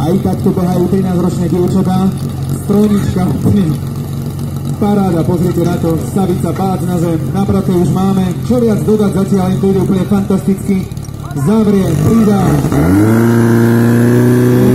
Aj takto behajú 13-ročné dievčatá. Strojnička, paráda, pozrite na to, Savica, pác na zem, na prate už máme. Čo viac dodať, zatiaľ im to ide úplne fantasticky. Zavrie, pridá.